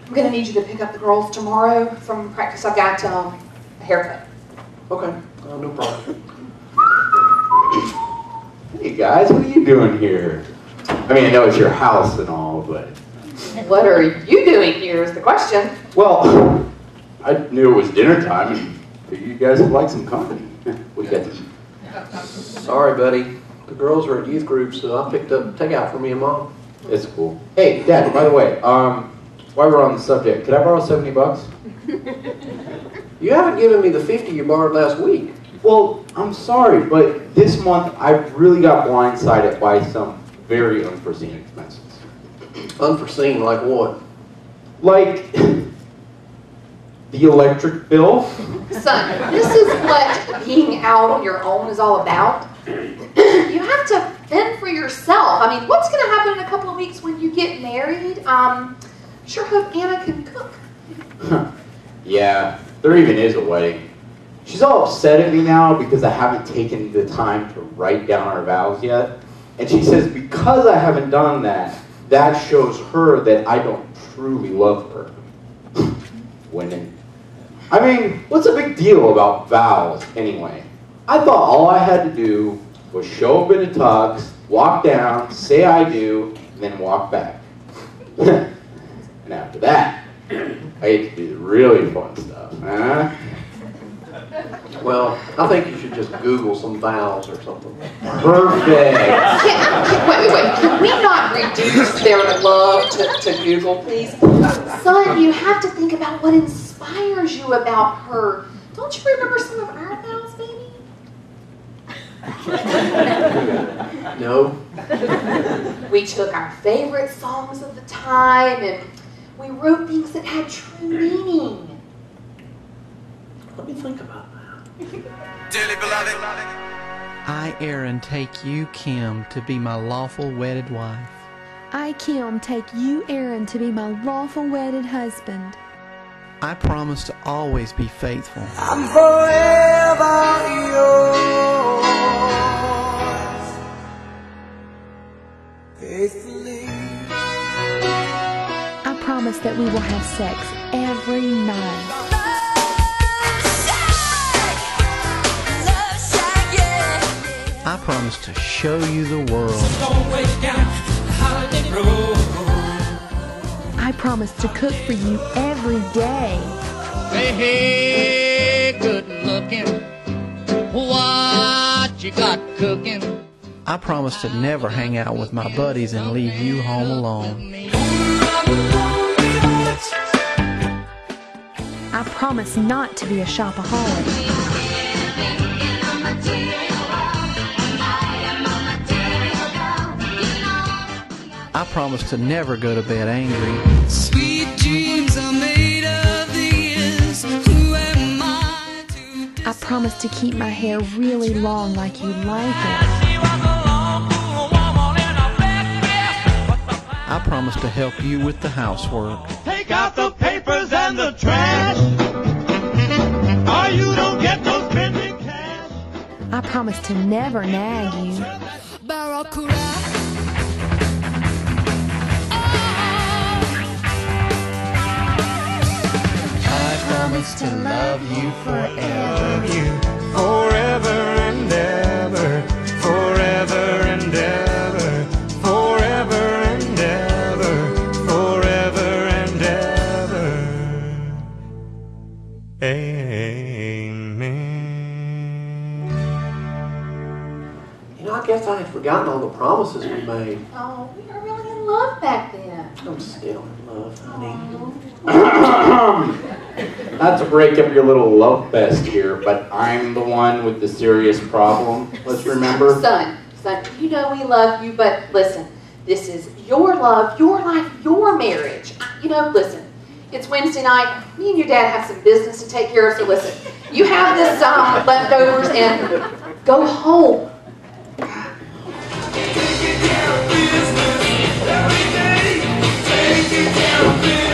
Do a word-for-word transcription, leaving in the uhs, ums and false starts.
I'm going to need you to pick up the girls tomorrow from practice. I've got um, a haircut. Okay, uh, no problem. Hey guys, what are you doing here? I mean, I know it's your house and all, but... What are you doing here is the question. Well, I knew it was dinner time and figured you guys would like some company. What do you got to eat? Sorry, buddy. The girls are at youth group, so I picked up takeout for me and Mom. It's cool. Hey, Dad, by the way, um, while we're on the subject, could I borrow seventy bucks? You haven't given me the fifty you borrowed last week. Well, I'm sorry, but this month I really got blindsided by some very unforeseen expenses. Unforeseen, like what? Like the electric bill. Son, this is what being out on your own is all about. You have to fend for yourself. I mean, what's going to happen in a couple of weeks when you get married? Um, sure hope Anna can cook. Yeah, there even is a wedding. She's all upset at me now because I haven't taken the time to write down our vows yet. And she says because I haven't done that, that shows her that I don't truly love her. Women. I mean, what's a big deal about vows anyway? I thought all I had to do was show up in a tux, walk down, say I do, and then walk back. And after that, I get to do the really fun stuff, huh? Well, I think you should just Google some vows or something. Perfect. Can, can, wait, wait, wait. Can we not reduce their love to, to Google, please? Son, you have to think about what inspires you about her. Don't you remember some of our vows, baby? No. We took our favorite songs of the time and we wrote things that had true meaning. Let me think about that. Dearly beloved, I, Aaron, take you, Kim, to be my lawful wedded wife. I, Kim, take you, Aaron, to be my lawful wedded husband. I promise to always be faithful. I'm forever yours, faithfully. I promise that we will have sex every night. I promise to show you the world. I promise to cook for you every day. Hey, hey, good looking. What you got cooking? I promise to never hang out with my buddies and leave you home alone. I promise not to be a shopaholic. I promise to never go to bed angry. Sweet dreams are made of these. Who am I to I promise to keep my hair really long like you like it. I promise to help you with the housework. Take out the papers and the trash, or you don't get no spending cash. I promise to never nag you. I promise to love you forever. You forever and ever, forever and ever, forever and ever, forever and ever. Amen. You know, I guess I had forgotten all the promises we made. Oh, we were really in love back then. I'm still in love, honey. Not to break up your little love fest here, but I'm the one with the serious problem. Let's remember. Son, son, you know we love you, but listen, this is your love, your life, your marriage. You know, listen, it's Wednesday night. Me and your dad have some business to take care of, so listen, you have this um, leftovers and go home. Take it down business every day. Take it down business.